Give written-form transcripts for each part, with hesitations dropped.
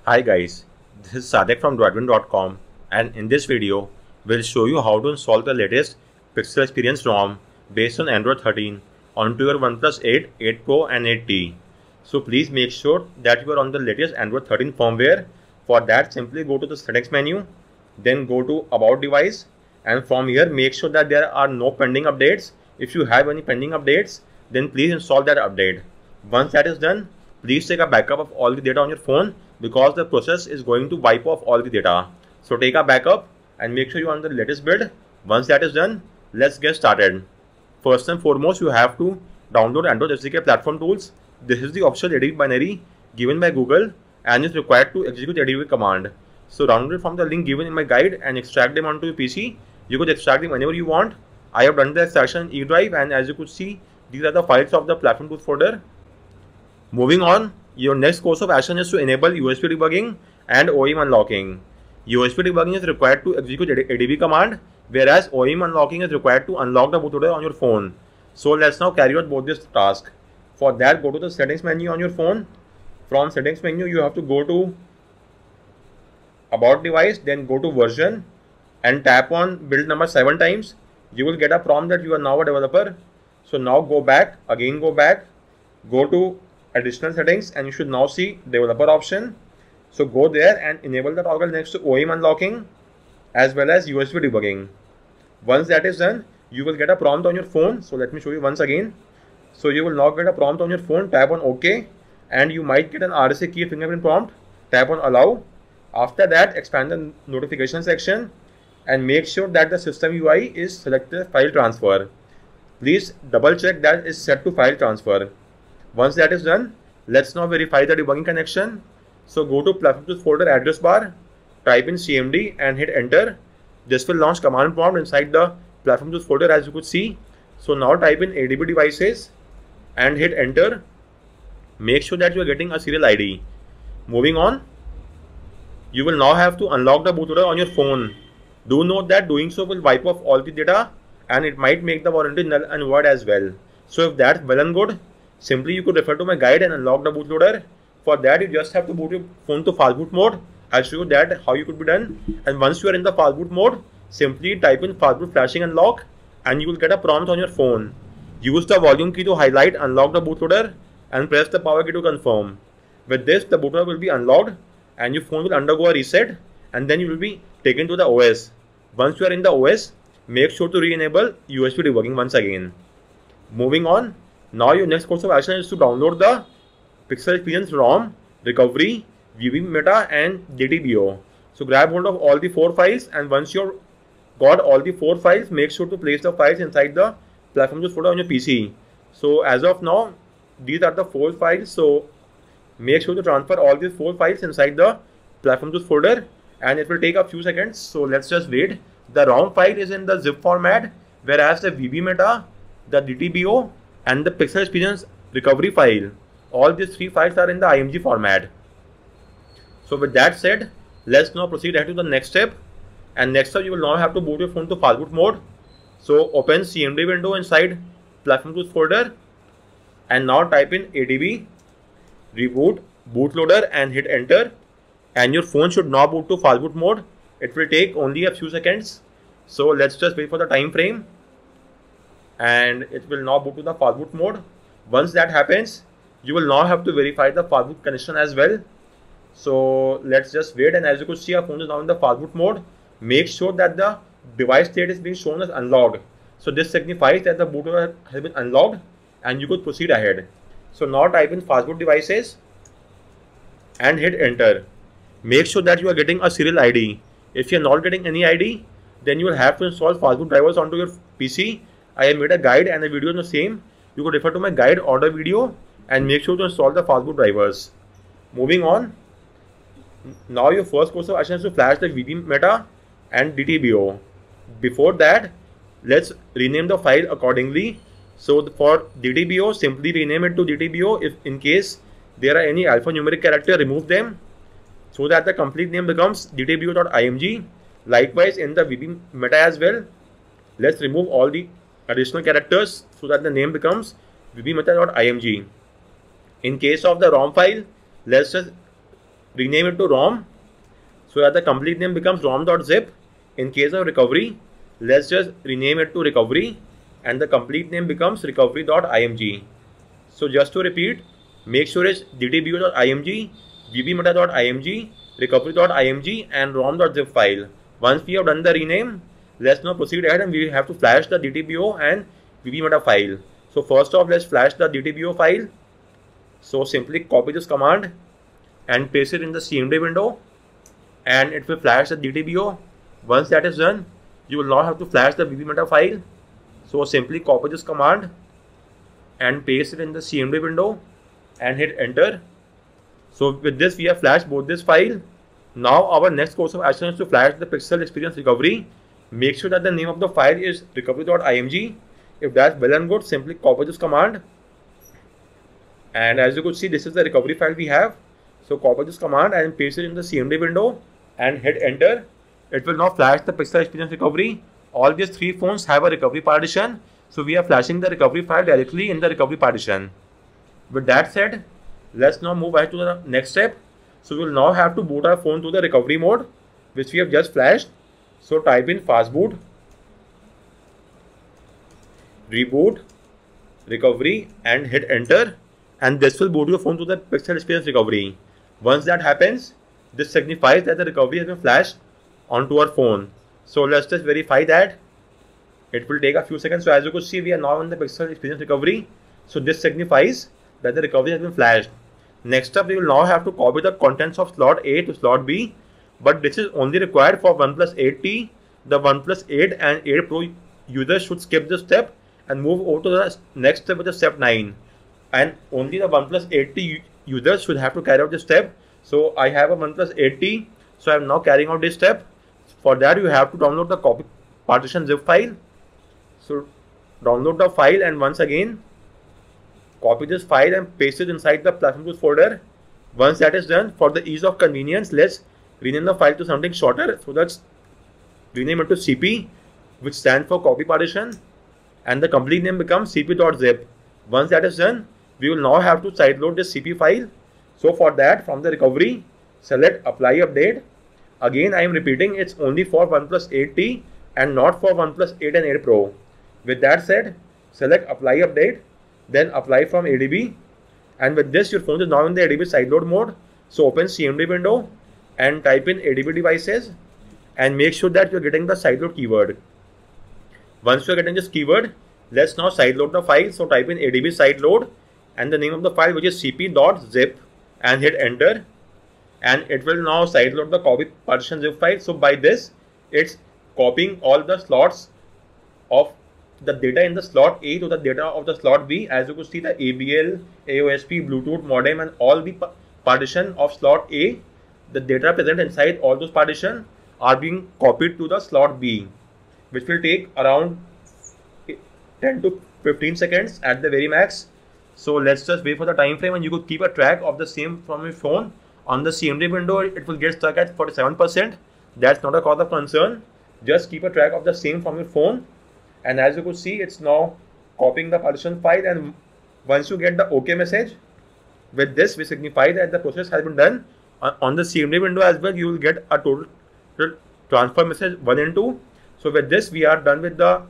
Hi guys, this is Sadek from Droidwin.com, and in this video, we'll show you how to install the latest Pixel Experience ROM based on Android 13 onto your OnePlus 8, 8 Pro and 8T. So please make sure that you are on the latest Android 13 firmware. For that, simply go to the settings menu, then go to About Device, and from here make sure that there are no pending updates. If you have any pending updates, then please install that update. Once that is done, please take a backup of all the data on your phone because the process is going to wipe off all the data. So take a backup and make sure you're on the latest build. Once that is done, let's get started. First and foremost, you have to download Android SDK platform tools. This is the official ADB binary given by Google and is required to execute ADB command. So download it from the link given in my guide and extract them onto your PC. You could extract them whenever you want. I have done the extraction in eDrive, and as you could see, these are the files of the platform tools folder. Moving on, your next course of action is to enable USB debugging and OEM unlocking. USB debugging is required to execute ADB command, whereas OEM unlocking is required to unlock the bootloader on your phone. So let's now carry out both this task. For that, go to the settings menu on your phone. From settings menu, you have to go to About Device, then go to Version and tap on build number 7 times. You will get a prompt that you are now a developer. So now go back, go to additional settings, and you should now see developer option. So go there and enable the toggle next to OEM unlocking as well as USB debugging. Once that is done, you will get a prompt on your phone. So let me show you once again. So you will now get a prompt on your phone, tap on OK, and you might get an RSA key fingerprint prompt. Tap on allow. After that, expand the notification section and make sure that the system UI is selected file transfer. Please double check that is set to file transfer. Once that is done, let's now verify the debugging connection. So go to platform tools folder address bar, type in CMD and hit enter. This will launch command prompt inside the platform tools folder, as you could see. So now type in ADB devices and hit enter. Make sure that you are getting a serial ID. Moving on, you will now have to unlock the bootloader on your phone. Do note that doing so will wipe off all the data and it might make the warranty null and void as well. So if that's well and good, simply you could refer to my guide and unlock the bootloader. For that, you just have to boot your phone to fastboot mode. I'll show you that how you could be done. And once you are in the fastboot mode, simply type in fastboot flashing unlock and you will get a prompt on your phone. Use the volume key to highlight unlock the bootloader and press the power key to confirm. With this, the bootloader will be unlocked and your phone will undergo a reset, and then you will be taken to the OS. Once you are in the OS, make sure to re-enable USB debugging once again. Moving on, now your next course of action is to download the Pixel Experience ROM, Recovery, VB Meta and DTBO. So grab hold of all the 4 files, and once you've got all the 4 files, make sure to place the files inside the platform tools folder on your PC. So as of now, these are the 4 files. So make sure to transfer all these 4 files inside the platform tools folder, and it will take a few seconds. So let's just wait. The ROM file is in the zip format, whereas the VB Meta, the DTBO and the Pixel Experience recovery file, all these 3 files are in the IMG format. So with that said, let's now proceed ahead to the next step. And next up, you will now have to boot your phone to fastboot mode. So open CMD window inside platform tools folder and now type in ADB, reboot, bootloader and hit enter. And your phone should now boot to fastboot mode. It will take only a few seconds. So let's just wait for the time frame. And it will now boot to the fastboot mode. Once that happens, you will now have to verify the fastboot connection as well. So let's just wait, and as you could see, our phone is now in the fastboot mode. Make sure that the device state is being shown as unlocked. So this signifies that the bootloader has been unlocked and you could proceed ahead. So now type in fastboot devices and hit enter. Make sure that you are getting a serial ID. If you are not getting any ID, then you will have to install fastboot drivers onto your PC. I have made a guide and a video on the same. You could refer to my guide or the video and make sure to install the fastboot drivers. Moving on, now your first course of action is to flash the VB Meta and DTBO. Before that, let's rename the file accordingly. So for DTBO, simply rename it to DTBO. If in case there are any alphanumeric character, remove them so that the complete name becomes dtbo.img. Likewise in the VB Meta as well, let's remove all the additional characters so that the name becomes vbmeta.img. In case of the ROM file, let's just rename it to ROM so that the complete name becomes rom.zip. In case of recovery, let's just rename it to recovery and the complete name becomes recovery.img. So just to repeat, make sure it's ddbo.img, vbmeta.img, recovery.img and rom.zip file. Once we have done the rename, let's now proceed ahead and we have to flash the DTBO and vbmeta file. So first off, let's flash the DTBO file. So simply copy this command and paste it in the CMD window and it will flash the DTBO. Once that is done, you will now have to flash the vbmeta file. So simply copy this command and paste it in the CMD window and hit enter. So with this we have flashed both this file. Now our next course of action is to flash the pixel experience recovery. Make sure that the name of the file is recovery.img. If that's well and good, simply copy this command. And as you could see, this is the recovery file we have. So copy this command and paste it in the CMD window and hit enter. It will now flash the pixel experience recovery. All these three phones have a recovery partition. So we are flashing the recovery file directly in the recovery partition. With that said, let's now move ahead to the next step. So we will now have to boot our phone to the recovery mode, which we have just flashed. So type in fastboot, reboot, recovery and hit enter. And this will boot your phone to the pixel experience recovery. Once that happens, this signifies that the recovery has been flashed onto our phone. So let's just verify that. It will take a few seconds. So as you could see, we are now in the pixel experience recovery. So this signifies that the recovery has been flashed. Next up, we will now have to copy the contents of slot A to slot B. But this is only required for OnePlus 8T. The OnePlus 8 and 8 Pro users should skip this step and move over to the next step, which is step 9. And only the OnePlus 8T users should have to carry out this step. So I have a OnePlus 8T. So I am now carrying out this step. For that, you have to download the copy partition zip file. So download the file and once again copy this file and paste it inside the platform tools folder. Once that is done, for the ease of convenience, let's rename the file to something shorter. So let's rename it to CP, which stands for copy partition, and the complete name becomes cp.zip. Once that is done, we will now have to sideload this CP file. So for that, from the recovery, select apply update. Again, I am repeating, it's only for OnePlus 8T and not for OnePlus 8 and 8 Pro. With that said, select apply update, then apply from ADB. And with this, your phone is now in the ADB sideload mode. So open CMD window and type in ADB devices and make sure that you're getting the sideload keyword. Once you're getting this keyword, let's now sideload the file. So type in ADB sideload and the name of the file, which is cp.zip, and hit enter. And it will now sideload the copy partition zip file. So by this, it's copying all the slots of the data in the slot A to the data of the slot B. As you could see, the ABL, AOSP, Bluetooth, modem and all the partition of slot A, the data present inside all those partitions are being copied to the slot B, which will take around 10 to 15 seconds at the very max. So let's just wait for the time frame and you could keep a track of the same from your phone. On the CMD window, it will get stuck at 47%. That's not a cause of concern. Just keep a track of the same from your phone. And as you could see, it's now copying the partition file. And once you get the OK message, with this, we signify that the process has been done. On the CMD window as well, you will get a total transfer message 1 and 2. So with this, we are done with the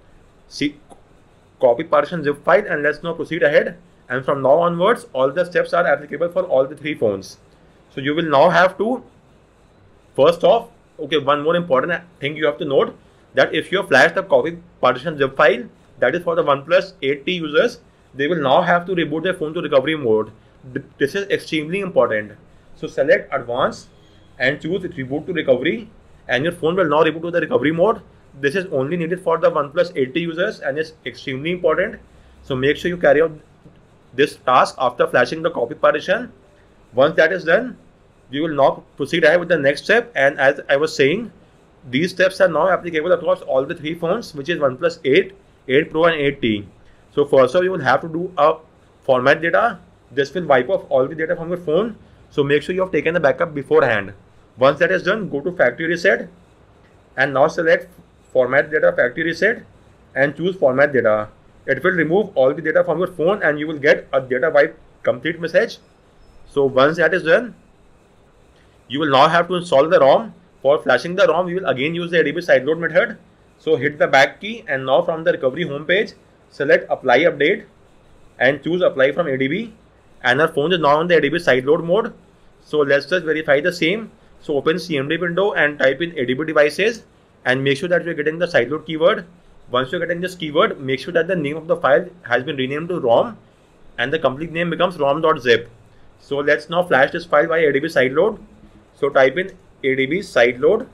copy partition zip file. And let's now proceed ahead. And from now onwards, all the steps are applicable for all the 3 phones. So you will now have to, first off, okay, one more important thing you have to note, that if you have flashed the copy partition zip file, that is for the OnePlus 8T users, they will now have to reboot their phone to recovery mode. This is extremely important. So select advanced and choose reboot to recovery, and your phone will now reboot to the recovery mode. This is only needed for the OnePlus 8T users and it's extremely important. So make sure you carry out this task after flashing the copy partition. Once that is done, we will now proceed ahead with the next step. And as I was saying, these steps are now applicable across all the 3 phones, which is OnePlus 8, 8 Pro and 8T. So first of all, you will have to do a format data. This will wipe off all the data from your phone. So make sure you have taken the backup beforehand. Once that is done, go to factory reset and now select format data factory reset and choose format data. It will remove all the data from your phone and you will get a data wipe complete message. So once that is done, you will now have to install the ROM. For flashing the ROM, we will again use the ADB sideload method. So hit the back key, and now from the recovery homepage, select apply update and choose apply from ADB, and our phone is now in the ADB sideload mode. So let's just verify the same. So open CMD window and type in ADB devices and make sure that you're getting the sideload keyword. Once you're getting this keyword, make sure that the name of the file has been renamed to ROM and the complete name becomes rom.zip. So let's now flash this file by ADB sideload. So type in ADB sideload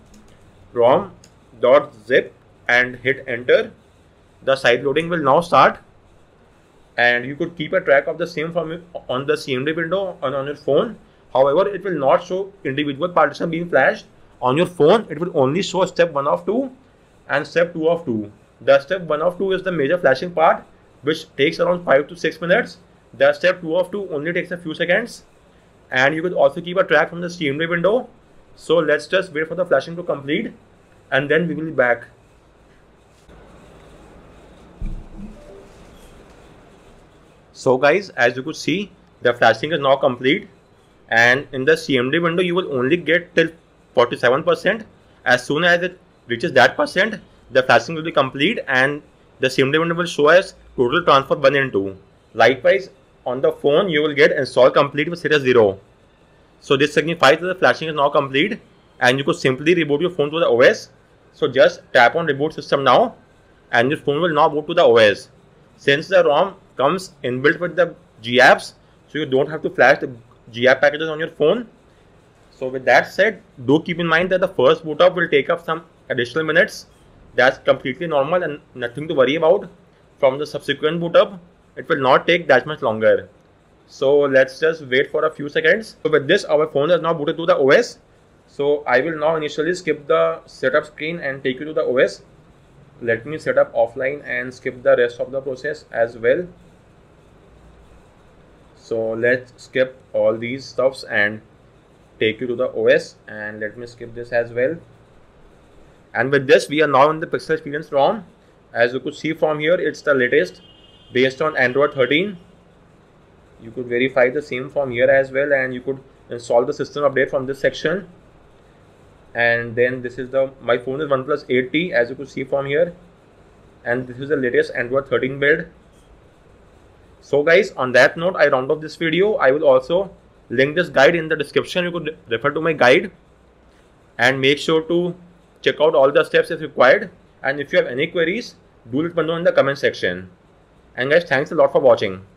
rom.zip and hit enter. The side loading will now start, and you could keep a track of the same from on the CMD window on your phone. However, it will not show individual partition being flashed. On your phone, it will only show step 1 of 2 and step 2 of 2. The step 1 of 2 is the major flashing part, which takes around 5 to 6 minutes. The step 2 of 2 only takes a few seconds. And you could also keep a track from the CMD window. So let's just wait for the flashing to complete, and then we will be back. So guys, as you could see, the flashing is now complete, and in the CMD window you will only get till 47%. As soon as it reaches that percent, the flashing will be complete and the CMD window will show as total transfer 1 and 2. Likewise, on the phone you will get install complete with status 0. So this signifies that the flashing is now complete, and you could simply reboot your phone to the OS. So just tap on reboot system now, and your phone will now boot to the OS. Since the ROM comes inbuilt with the GApps, so you don't have to flash the GApp packages on your phone. So with that said, do keep in mind that the first boot up will take up some additional minutes. That's completely normal and nothing to worry about. From the subsequent boot up, it will not take that much longer. So let's just wait for a few seconds. So with this, our phone is now booted to the OS. So I will now initially skip the setup screen and take you to the OS. Let me set up offline and skip the rest of the process as well. So let's skip all these stuffs and take you to the OS, and let me skip this as well. And with this, we are now in the Pixel Experience ROM. As you could see from here, it's the latest based on Android 13. You could verify the same from here as well, and you could install the system update from this section. And then this is my phone is OnePlus 8T, as you could see from here, and this is the latest Android 13 build. So guys, on that note, I round off this video. I will also link this guide in the description. You could refer to my guide and make sure to check out all the steps if required. And if you have any queries, do let me know in the comment section. And guys, thanks a lot for watching.